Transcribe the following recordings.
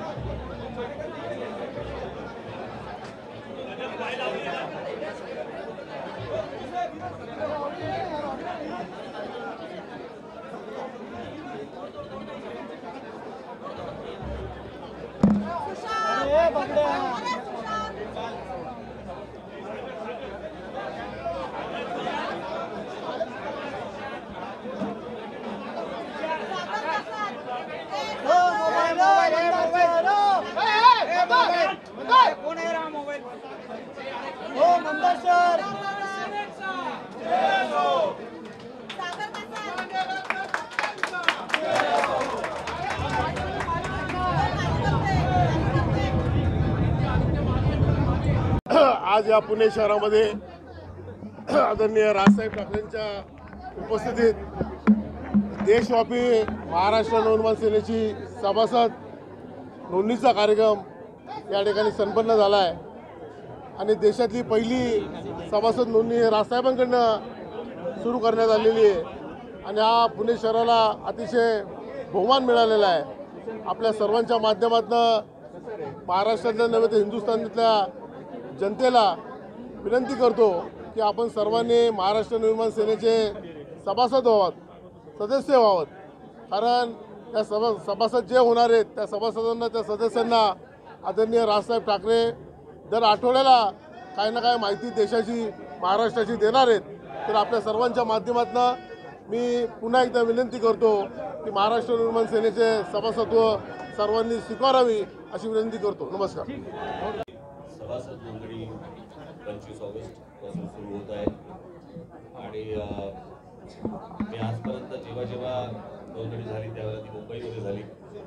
आज या पुणे शहरामध्ये आदरणीय राजसाहेब ठाकरेंच्या उपस्थितीत देशव्यापी महाराष्ट्र नवनिर्माण सेनेची सभासद नोंदणीचा कार्यक्रम या ठिकाणी संपन्न झाला आहे आणि देशातली पहिली सभासद नोंदणी राजसाहेबांकडून सुरू करण्यात आलेली आहे आणि हा पुणे शहराला अतिशय बहुमान मिळालेला आहे। आपल्या सर्वांच्या माध्यमातून महाराष्ट्रातल्या नव्हे तर हिंदुस्थानातल्या जनतेला विनंती करतो की आपण सर्वांनी महाराष्ट्र निर्माण सेनेचे सभासद व्हावं, सदस्य व्हावं, कारण त्या सभासद जे होणार आहेत त्या सभासदांना त्या सदस्यांना आदरणीय राजसाहेब ठाकरे दर आठवड्याला काही ना काही माहिती देशाची महाराष्ट्राची देणार आहेत। तर आपल्या सर्वांच्या माध्यमातून मी पुन्हा एकदा विनंती करतो की महाराष्ट्र निर्माण सेनेचे सभासदत्व सर्वांनी स्वीकारावी अशी विनंती करतो। नमस्कार। सभासद नोंदणी 25 ऑगस्ट पासून सुरू होत आहे आणि मी आजपर्यंत जेव्हा नोंदणी झाली त्यावेळेला ती मुंबईमध्ये झाली।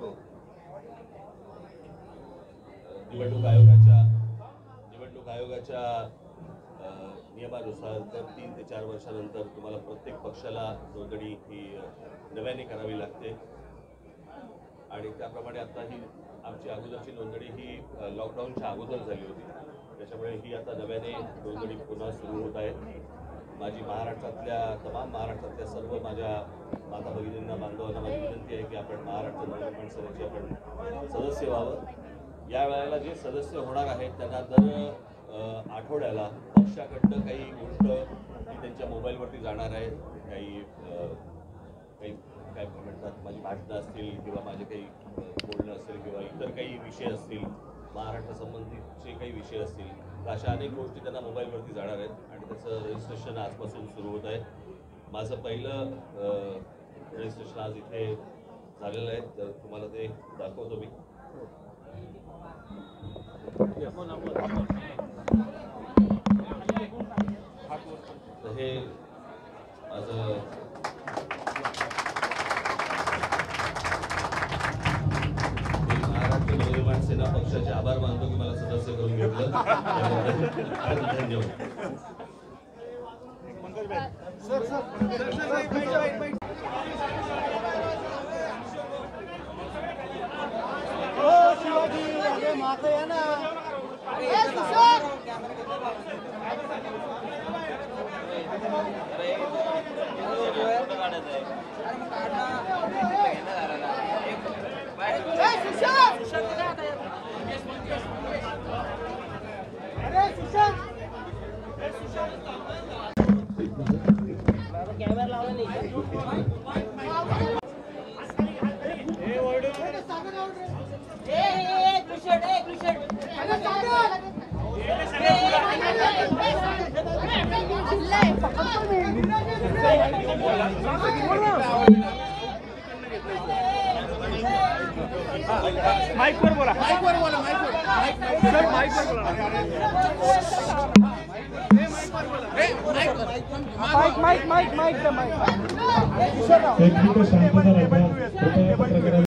निवडणूक आयोगाच्या नियमानुसार तर 3 ते 4 वर्षानंतर तुम्हाला प्रत्येक पक्षाला नोंदणी ही नव्याने करावी लागते आणि त्याप्रमाणे आता ही आमची अगोदरची नोंदणी ही लॉकडाऊनच्या अगोदर झाली होती, त्याच्यामुळे ही आता नव्याने नोंदणी पुन्हा सुरू होत आहे। माझी तमाम महाराष्ट्रातल्या सर्व माझ्या माता भगिनींना बांधवांना माझी विनंती आहे की आपण महाराष्ट्र नवनिर्माण सेनेचे आपण सदस्य व्हावं। या वेळेला जे सदस्य होणार आहेत त्यांना दर आठवड्याला पक्षाकडनं काही गोष्ट ही त्यांच्या मोबाईलवरती जाणार आहे, काही काय म्हणतात माझी भाषणं असतील किंवा माझे काही बोलणं असेल किंवा इतर काही विषय असतील, महाराष्ट्र संबंधीचे काही विषय असतील, तर अशा अनेक गोष्टी त्यांना मोबाईलवरती जाणार आहेत आणि त्याचं रजिस्ट्रेशन आजपासून सुरू होत आहे। माझं पहिलं रजिस्ट्रेशन आज इथे झालेलं आहे, तर तुम्हाला ते दाखवतो मी। हे माझं महाराष्ट्र नवनिर्माण सेना पक्षाचे आभार मानतो की मला सदस्य करून घेतलं, धन्यवाद। माइक पर बोला माइक